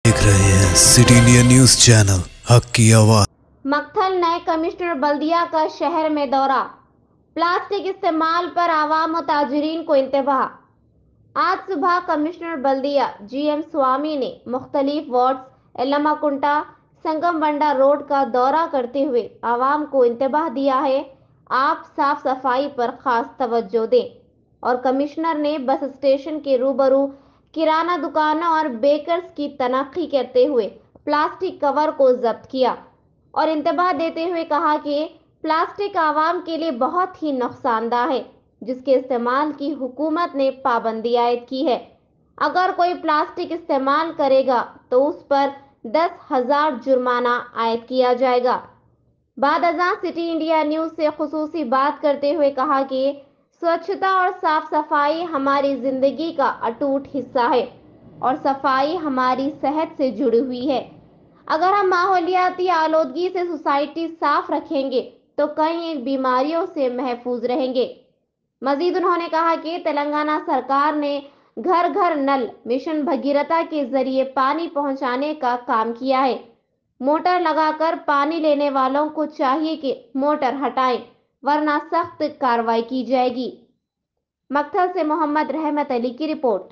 देख रहे हैं सिटी इंडिया न्यूज चैनल, हक की आवाज। मक्थल नए कमिश्नर बल्दिया का शहर में दौरा, प्लास्टिक इस्तेमाल पर आवाम और ताजरीन को इंतबाह। आज सुबह कमिश्नर बल्दिया GM स्वामी ने मुख्तलिफ वार्ड्स एलमाकुंटा संगमवंडा रोड का दौरा करते हुए आवाम को इंतबाह दिया है, आप साफ सफाई पर खास तवज्जो दें। और कमिश्नर ने बस स्टेशन के रूबरू किराना दुकानों और बेकर्स की तनख्ही करते हुए प्लास्टिक कवर को जब्त किया और इंतबाह देते हुए कहा कि प्लास्टिक आवाम के लिए बहुत ही नुकसानदा है, जिसके इस्तेमाल की हुकूमत ने पाबंदी आयद की है। अगर कोई प्लास्टिक इस्तेमाल करेगा तो उस पर 10,000 जुर्माना आयद किया जाएगा। बाद अज़ां सिटी इंडिया न्यूज़ से खुसूसी बात करते हुए कहा कि स्वच्छता और साफ सफाई हमारी जिंदगी का अटूट हिस्सा है और सफाई हमारी सेहत से जुड़ी हुई है। अगर हम माहौलियाती आलूदगी से सोसाइटी साफ रखेंगे तो कई बीमारियों से महफूज रहेंगे। मजीद उन्होंने कहा कि तेलंगाना सरकार ने घर घर नल मिशन भगीरथा के जरिए पानी पहुंचाने का काम किया है। मोटर लगाकर पानी लेने वालों को चाहिए कि मोटर हटाएं, वरना सख्त कार्रवाई की जाएगी। मक्थल से मोहम्मद रहमत अली की रिपोर्ट।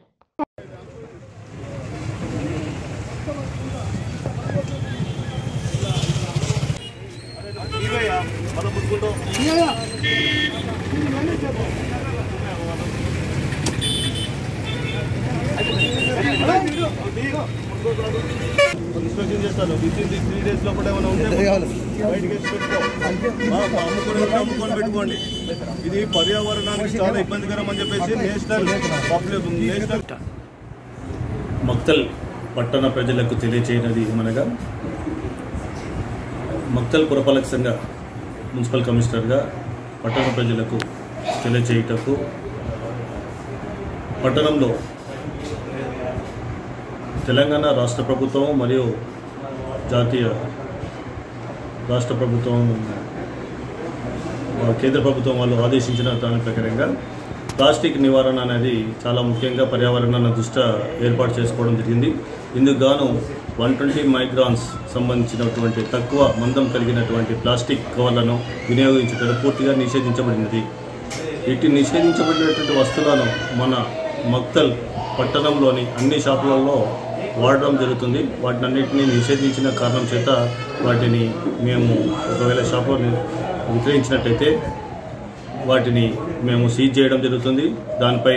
ఇన్స్పెక్షన్ చేస్తాను వితిన్ 3 డేస్ లోపల ఏమైనా ఉంటే బయటికి అమ్ముకొని పెట్టుకోండి. ఇది పర్యావరణానికి చాలా ఇబ్బందికరం అని చెప్పేసి నేషనల్ మక్తల్ పట్టణ ప్రజలకు తెలియచేయనది ఏమనగా, మక్తల్ పురపాలక సంఘ మున్సిపల్ కమిషనర్గా పట్టణ ప్రజలకు తెలియచేయుటకు పట్టణంలో తెలంగాణ రాష్ట్ర ప్రభుత్వం మరియు జాతీయ రాష్ట్ర ప్రభుత్వం కేంద్ర ప్రభుత్వం వాళ్ళు ఆదేశించిన దాని ప్రకారంగా ప్లాస్టిక్ నివారణ అనేది చాలా ముఖ్యంగా పర్యావరణాన్ని దృష్ట్యా ఏర్పాటు చేసుకోవడం జరిగింది. ఇందుకు గాను 120 మైక్రాన్స్ సంబంధించినటువంటి తక్కువ మందం కలిగినటువంటి ప్లాస్టిక్ కవర్లను వినియోగించడం పూర్తిగా నిషేధించబడినది. ఇటు నిషేధించబడినటువంటి వస్తువులను మన మక్తల్ పట్టణంలోని అన్ని షాపులలో వాడడం జరుగుతుంది. వాటిని అన్నింటినీ నిషేధించిన కారణం చేత వాటిని మేము ఒకవేళ షాపులో విక్రయించినట్టయితే వాటిని మేము సీజ్ చేయడం జరుగుతుంది. దానిపై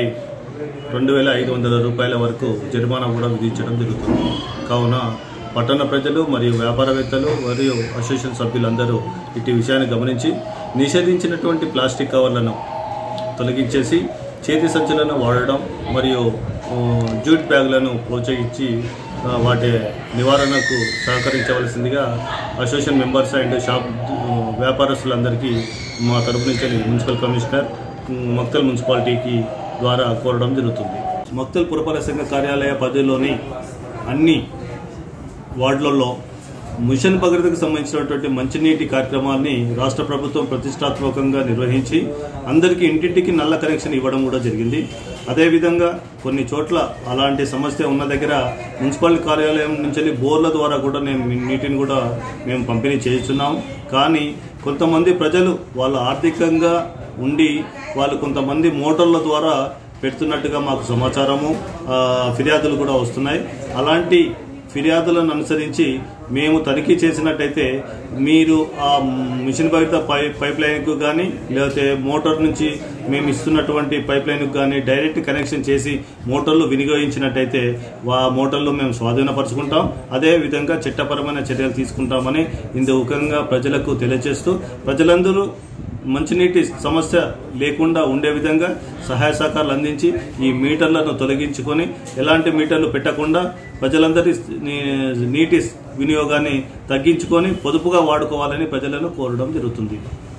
2,500 రూపాయల వరకు జరిమానా కూడా విధించడం జరుగుతుంది. కావున పట్టణ ప్రజలు మరియు వ్యాపారవేత్తలు మరియు అసోసియేషన్ సభ్యులందరూ ఇటు విషయాన్ని గమనించి నిషేధించినటువంటి ప్లాస్టిక్ కవర్లను తొలగించేసి చేతి సంచులను వాడడం మరియు జూట్ బ్యాగులను ప్రోత్సహించి వాటి నివారణకు సహకరించవలసిందిగా అసోసియేషన్ మెంబర్స్ అండ్ షాప్ వ్యాపారస్తులందరికీ మా తరపు నుంచి మున్సిపల్ కమిషనర్ మక్తల్ మున్సిపాలిటీకి ద్వారా కోరడం జరుగుతుంది. మక్తల్ పురపాలక సంఘ కార్యాలయ పరిధిలోని అన్ని వార్డులలో మిషన్ భగీరథకు సంబంధించినటువంటి మంచినీటి కార్యక్రమాన్ని రాష్ట్ర ప్రభుత్వం ప్రతిష్టాత్మకంగా నిర్వహించి అందరికీ ఇంటింటికి నల్ల కనెక్షన్ ఇవ్వడం కూడా జరిగింది. అదేవిధంగా కొన్ని చోట్ల అలాంటి సమస్య ఉన్న దగ్గర మున్సిపల్ కార్యాలయం నుంచి బోర్ల ద్వారా కూడా నీటిని కూడా మేము పంపిణీ చేస్తున్నాం. కానీ కొంతమంది ప్రజలు వాళ్ళ ఆర్థికంగా ఉండి వాళ్ళు కొంతమంది మోటార్ల ద్వారా పెడుతున్నట్టుగా మాకు సమాచారము, ఫిర్యాదులు కూడా వస్తున్నాయి. అలాంటి ఫిర్యాదులను అనుసరించి మేము తనిఖీ చేసినట్టయితే మీరు ఆ మిషన్ భగీరథ పైప్ లైన్కు కానీ లేకపోతే మోటార్ నుంచి మేము ఇస్తున్నటువంటి పైప్ లైన్కు కానీ డైరెక్ట్ కనెక్షన్ చేసి మోటార్లు వినియోగించినట్టయితే ఆ మోటార్లు మేము స్వాధీనపరుచుకుంటాం. అదేవిధంగా చట్టపరమైన చర్యలు తీసుకుంటామని ఇందుకంగా ప్రజలకు తెలియజేస్తూ ప్రజలందరూ మంచినీటి సమస్య లేకుండా ఉండే విధంగా సహాయ సహకారాలు అందించి ఈ మీటర్లను తొలగించుకొని ఎలాంటి మీటర్లు పెట్టకుండా ప్రజలందరి నీటి వినియోగాన్ని తగ్గించుకొని పొదుపుగా వాడుకోవాలని ప్రజలను కోరడం జరుగుతుంది.